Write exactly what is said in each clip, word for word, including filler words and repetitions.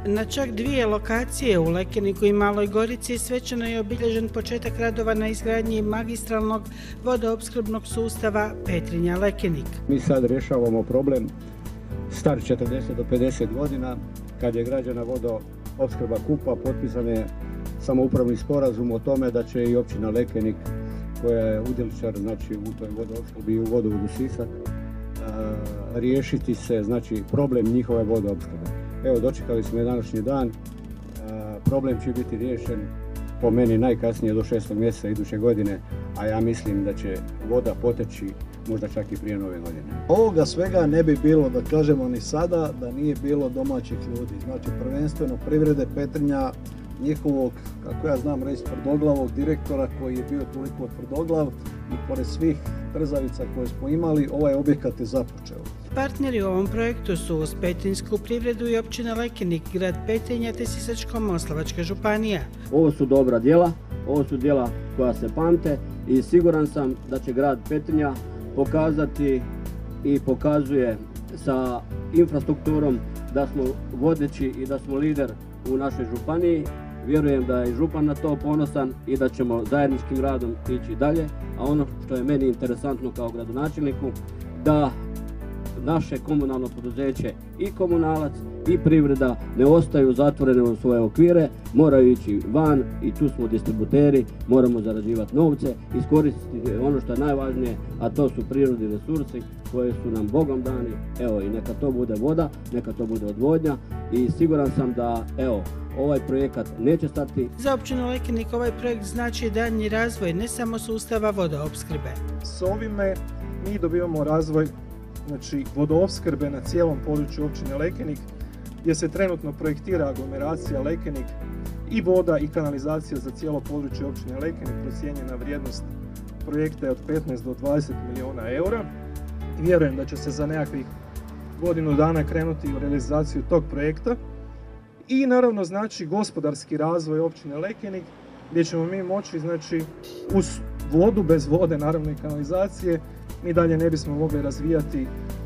Na čak dvije lokacije u Lekeniku i Maloj Gorici svečano je obilježen početak radova na izgradnji magistralnog vodoopskrbnog sustava Petrinja-Lekenik. Mi sad rješavamo problem star četrdeset do pedeset godina, kad je građena vodoopskrba Kupa, potpisan je samoupravni sporazum o tome da će i općina Lekenik, koja je udjeličar znači, u toj vodoopskrbi i u vodovodu Sisak, riješiti se znači, problem njihove vodoopskrbe. Evo, dočekali smo je današnji dan, problem će biti riješen po meni najkasnije do šestog mjeseca iduće godine, a ja mislim da će voda poteći možda čak i prije nove godine. Ovoga svega ne bi bilo, da kažemo ni sada, da nije bilo domaćih ljudi. Znači prvenstveno privrede Petrinja, njihovog, kako ja znam reći, tvrdoglavog direktora koji je bio toliko tvrdoglav i pored svih trzavica koje smo imali, ovaj objekat je započeo. Partneri u ovom projektu su uz petrinjsku privredu i općina Lekenik, grad Petrinja te Sisačko-moslavačka županija. Ovo su dobra djela, ovo su djela koja se pamte i siguran sam da će grad Petrinja pokazati i pokazuje sa infrastrukturom da smo vodeći i da smo lider u našoj županiji. Vjerujem da je župan na to ponosan i da ćemo zajedničkim radom ići dalje. A ono što je meni interesantno kao gradonačelniku, da naše komunalno poduzeće i komunalac i privreda ne ostaju zatvorene u svoje okvire, moraju ići van i tu smo distributeri, moramo zarađivati novce, iskoristiti ono što je najvažnije, a to su prirodni resursi koji su nam Bogom dani. Evo, i neka to bude voda, neka to bude odvodnja i siguran sam da evo, ovaj projekat neće stati. Za općinu Lekenik ovaj projekt znači daljnji razvoj ne samo sustava vodoopskrbe. S ovime mi dobivamo razvoj znači, vodoopskrbe na cijelom području općine Lekenik, gdje se trenutno projektira aglomeracija Lekenik i voda i kanalizacija za cijelo područje općine Lekenik. Procijenjena vrijednost projekta je od petnaest do dvadeset milijuna eura. Vjerujem da će se za nekakvih godinu dana krenuti u realizaciju tog projekta. I naravno znači gospodarski razvoj općine Lekenik, gdje ćemo mi moći znači uz vodu, bez vode naravno i kanalizacije, mi dalje ne bismo mogli razvijati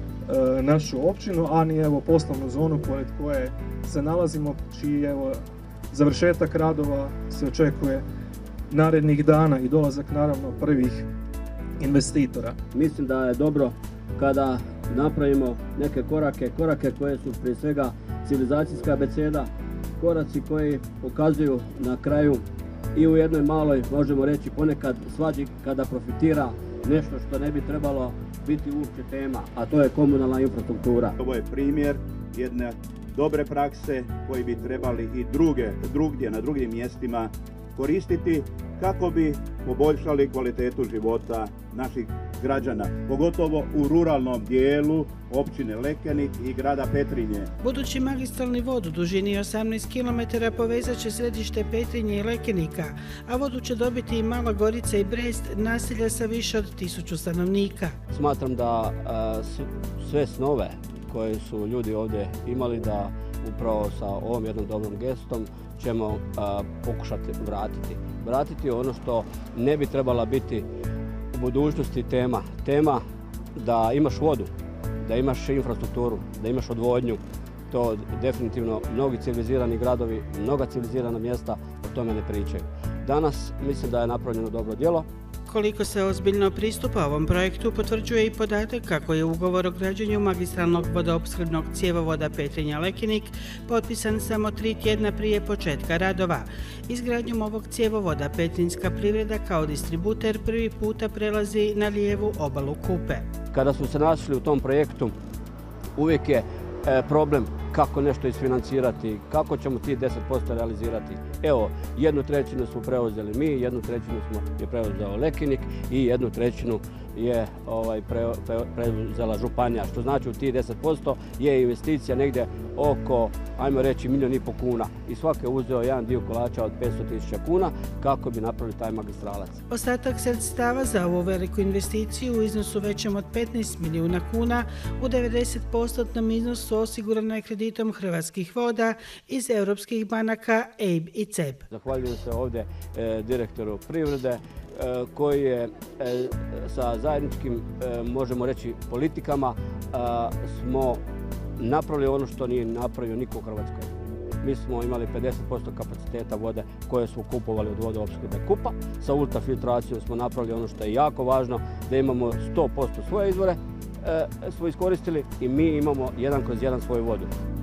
e, našu općinu, a ni evo poslovnu zonu pored koje se nalazimo, čiji evo završetak radova se očekuje narednih dana i dolazak naravno prvih investitora. Mislim da je dobro kada napravimo neke korake, korake koje su prije svega civilizacijska abeceda, koraci koji pokazuju na kraju i u jednoj maloj, možemo reći ponekad svađi kada profitira nešto što ne bi trebalo biti uopće tema, a to je komunalna infrastruktura. Ovo je primjer jedne dobre prakse koji bi trebali i druge, drugdje, na drugim mjestima koristiti kako bi poboljšali kvalitetu života naših građana, pogotovo u ruralnom dijelu općine Lekenik i grada Petrinje. Budući magistralni vod u dužini osamnaest kilometara povezat će središte Petrinje i Lekenika, a vodu će dobiti i Mala Gorica i Brest, naselja sa više od tisuću stanovnika. Smatram da a, sve snove koje su ljudi ovdje imali, da upravo sa ovom jednom dobrom gestom ćemo a, pokušati vratiti. Vratiti ono što ne bi trebala biti u budućnosti tema. Tema da imaš vodu, da imaš infrastrukturu, da imaš odvodnju. To definitivno mnogi civilizirani gradovi, mnoga civilizirana mjesta o tome ne pričaju. Danas mislim da je napravljeno dobro djelo. Koliko se ozbiljno pristupa ovom projektu potvrđuje i podatak kako je ugovor o građenju magistralnog vodoopskrbnog cjevovoda Petrinja-Lekenik potpisan samo tri tjedna prije početka radova. Izgradnjom ovog cjevovoda petrinjska privreda kao distributer prvi puta prelazi na lijevu obalu Kupe. Kada smo se našli u tom projektu, uvijek je e, problem kako nešto isfinancirati, kako ćemo ti deset posto realizirati. Evo, jednu trećinu smo preuzeli mi, jednu trećinu smo je preuzeo Lekenik i jednu trećinu je ovaj, pre, pre, preuzela županija, što znači u tih deset posto je investicija negdje oko, ajmo reći, milijun i pol kuna. I svaki je uzeo jedan dio kolača od petsto tisuća kuna kako bi napravili taj magistralac. Ostatak sredstava za ovu veliku investiciju u iznosu većem od petnaest milijuna kuna u devedeset posto iznosu osigurano je kreditom Hrvatskih voda iz europskih banaka E I B i C E B. Zahvaljujem se ovdje e, direktoru privrede e, koji je e, sa zajedničkim, e, možemo reći, politikama e, smo napravili ono što nije napravio niko u Hrvatskoj. mi smo imali pedeset posto kapaciteta vode koje smo kupovali od vodoopskrbe Kupa. Sa ultrafiltracijom smo napravili ono što je jako važno, da imamo sto posto svoje izvore, e, smo iskoristili i mi imamo jedan kroz jedan svoju vodu.